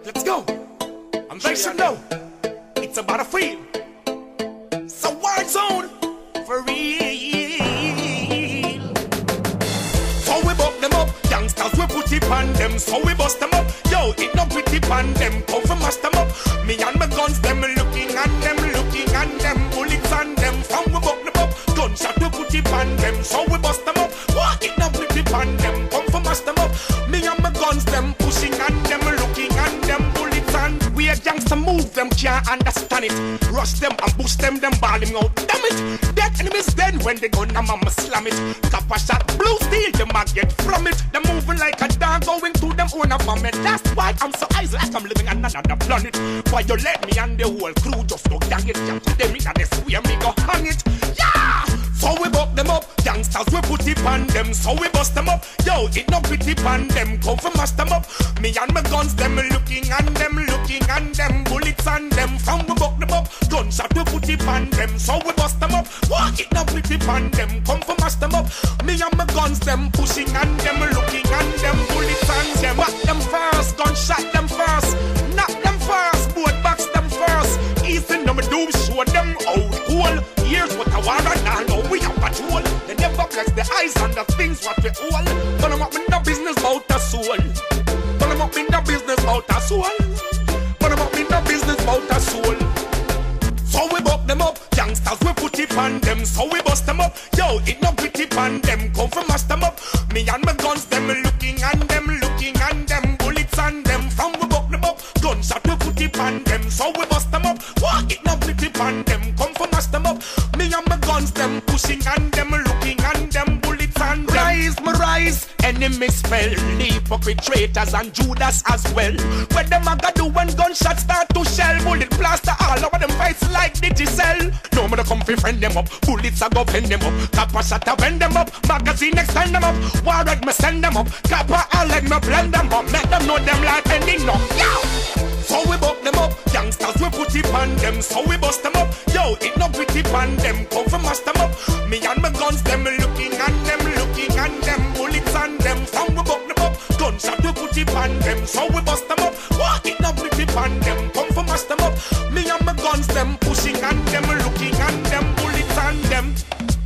Let's go. And they should know it's a battlefield. It's a war zone for real. So we buck them up, youngsters we put it on them. So we bust them up, yo, it no pretty on them. Come for mash them up, me and my guns them looking at them, bullets on them. From we buck them up, gunshot we put it on them. So we bust them up, what it no pretty on them. Come for mash them up, me and my guns them pushing on them, looking at them, bullets on. We a gangster move them, can't understand it. Rush them and push them balling out. Damn it, dead enemies dead when they gonna mama slam it. Copper shot, blue steel, them a get from it. They moving like a dog going to them own a vomit. That's why I'm so eyes like I'm living on another planet. Why you let me and the whole crew just go gang it? Can't them in this way, me go hang it. Yeah! So we buck them up, youngsters we put it on them. So we bust them up, yo, it no pretty on them. Come for mash them up, me and my guns them looking on them, bullets on them. From we buck them up, gunshot we put it on them. So we bust them up, what it no pretty on them. Come for mash them up, me and my guns them pushing on them, looking on them, bullets on them. Whack them first, gunshot them first, knock them first, boat box them first. Easting them doom, show them out cool. Here's what I want right now, know we have patrol. They never flex the eyes on the things what we hold. Turn them up in the business about the soul. Turn them up in the business about the soul. Turn them up in the business about the soul. So we buck them up, youngsters we put it on them. So we bust them up, yo, it no pretty on them. Come for mash them up, me and my guns them looking on them, bullets on them. From we buck them up, gunshot we put it on them. So we bust them up, what it no pretty on them. Come for mash them up, me and my guns them pushing on them, looking on them, bullets on them. Rise, my rise, enemies fell, hypocrite traitors and Judas as well. When them a go do when gunshots start to shell, bullet blaster all over them fights like Digicel. No matter come fi friend them up, bullets a go bend them up, copper shot a bend them up, magazine extend them up, war red me send them up, copper all let me blend them up, make them know them like ending up. Yo! So we buck them up, youngsters we put it on them. So we bust them up, yo, it no pretty on them. Come for mash them up, me and my guns them looking on them, bullets on them. From we buck them up, gunshot we put it on them. So we bust them up, what it no pretty on them. Come for mash them up, me and my guns them pushing on them, looking on them, bullets on them.